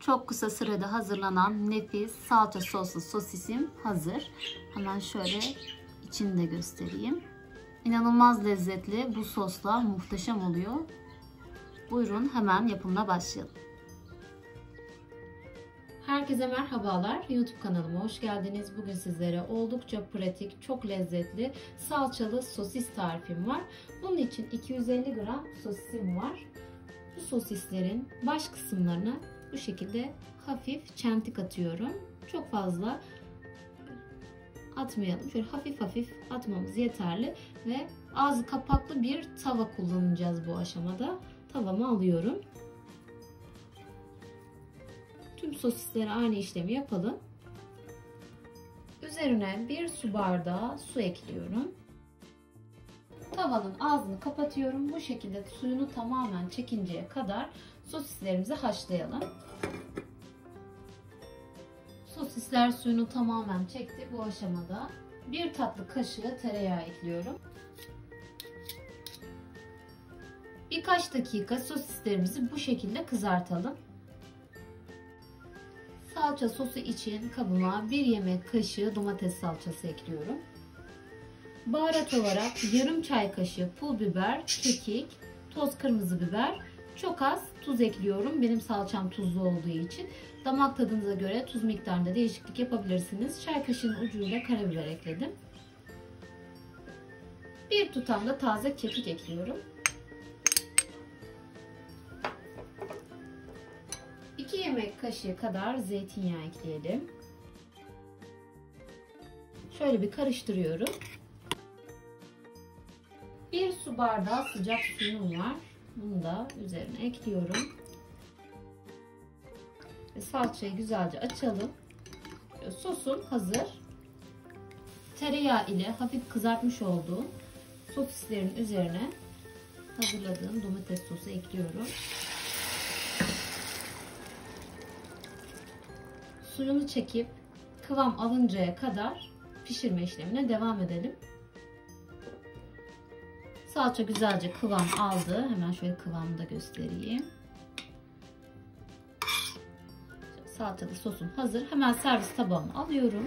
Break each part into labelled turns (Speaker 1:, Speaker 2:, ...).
Speaker 1: Çok kısa sürede hazırlanan nefis salça soslu sosisim hazır. Hemen şöyle içini de göstereyim. İnanılmaz lezzetli, bu sosla muhteşem oluyor. Buyurun hemen yapımına başlayalım. Herkese merhabalar. YouTube kanalıma hoş geldiniz. Bugün sizlere oldukça pratik, çok lezzetli salçalı sosis tarifim var. Bunun için 250 gram sosisim var. Bu sosislerin baş kısımlarına bu şekilde hafif çentik atıyorum. Çok fazla atmayalım. Şöyle hafif hafif atmamız yeterli ve ağzı kapaklı bir tava kullanacağız bu aşamada. Tavamı alıyorum. Tüm sosislere aynı işlemi yapalım. Üzerine 1 su bardağı su ekliyorum. Tavanın ağzını kapatıyorum. Bu şekilde suyunu tamamen çekinceye kadar sosislerimizi haşlayalım. Sosisler suyunu tamamen çekti. Bu aşamada 1 tatlı kaşığı tereyağı ekliyorum. Birkaç dakika sosislerimizi bu şekilde kızartalım. Salça sosu için kabıma 1 yemek kaşığı domates salçası ekliyorum. Baharat olarak yarım çay kaşığı pul biber, kekik, toz kırmızı biber, çok az tuz ekliyorum. Benim salçam tuzlu olduğu için. Damak tadınıza göre tuz miktarında değişiklik yapabilirsiniz. Çay kaşığının ucuyla karabiber ekledim. 1 tutam da taze kekik ekliyorum. 2 yemek kaşığı kadar zeytinyağı ekleyelim. Şöyle bir karıştırıyorum. 1 su bardağı sıcak suyum var. Bunu da üzerine ekliyorum. Ve salçayı güzelce açalım. Sosum hazır. Tereyağı ile hafif kızartmış olduğum sosislerin üzerine hazırladığım domates sosu ekliyorum. Suyunu çekip kıvam alıncaya kadar pişirme işlemine devam edelim. Salça güzelce kıvam aldı. Hemen şöyle kıvamını da göstereyim. Salçalı sosum hazır. Hemen servis tabağıma alıyorum.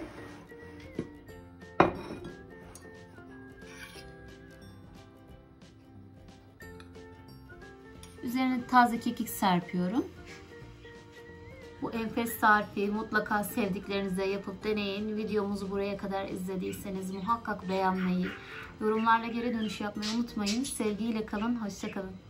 Speaker 1: Üzerine taze kekik serpiyorum. Bu enfes tarifi mutlaka sevdiklerinize yapıp deneyin. Videomuzu buraya kadar izlediyseniz muhakkak beğenmeyi, yorumlarla geri dönüş yapmayı unutmayın. Sevgiyle kalın, hoşça kalın.